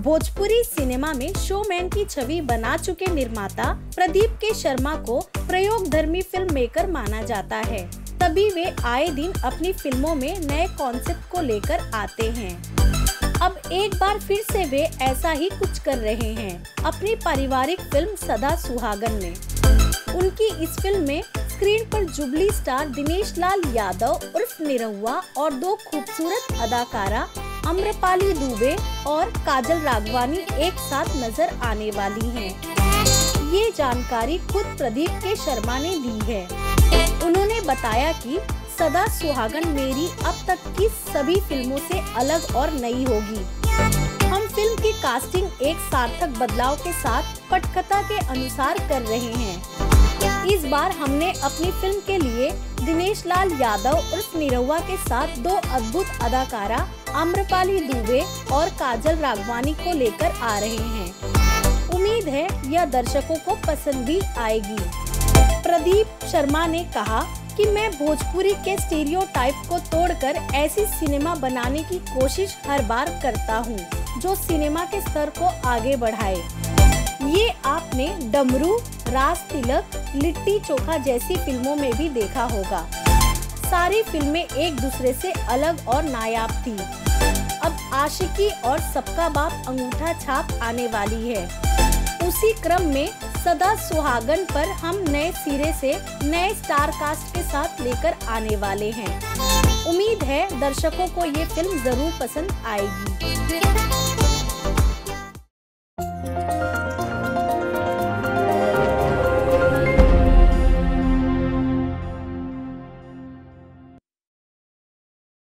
Bhojpuri cinema में showman की छवि बना चुके निर्माता प्रदीप के शर्मा को प्रयोगधर्मी फिल्म मेकर माना जाता है। तभी वे आए दिन अपनी फिल्मों में नए कॉन्सेप्ट को लेकर आते हैं। अब एक बार फिर से वे ऐसा ही कुछ कर रहे हैं अपनी पारिवारिक फिल्म सदा सुहागन में। उनकी इस फिल्म में स्क्रीन पर जुबली स्टार दिनेश लाल यादव उर्फ निरहुआ और दो खूबसूरत अदाकारा आम्रपाली दुबे और काजल राघवानी एक साथ नजर आने वाली हैं। ये जानकारी खुद प्रदीप के शर्मा ने दी है। उन्होंने बताया कि सदा सुहागन मेरी अब तक की सभी फिल्मों से अलग और नई होगी। हम फिल्म की कास्टिंग एक सार्थक बदलाव के साथ पटकथा के अनुसार कर रहे हैं। इस बार हमने अपनी फिल्म के लिए दिनेश लाल यादव उर्फ निरहुआ के साथ दो अद्भुत अदाकारा आम्रपाली दुबे और काजल राघवानी को लेकर आ रहे हैं। उम्मीद है यह दर्शकों को पसंद भी आएगी। प्रदीप शर्मा ने कहा कि मैं भोजपुरी के स्टीरियोटाइप को तोड़कर ऐसी सिनेमा बनाने की कोशिश हर बार करता हूँ जो सिनेमा के स्तर को आगे बढ़ाए। ये आपने डमरू, राज तिलक, लिट्टी चोखा जैसी फिल्मों में भी देखा होगा। सारी फिल्में एक दूसरे से अलग और नायाब थी। अब आशिकी और सबका बाप अंगूठा छाप आने वाली है। उसी क्रम में सदा सुहागन पर हम नए सिरे से नए स्टार कास्ट के साथ लेकर आने वाले हैं। उम्मीद है दर्शकों को ये फिल्म जरूर पसंद आएगी।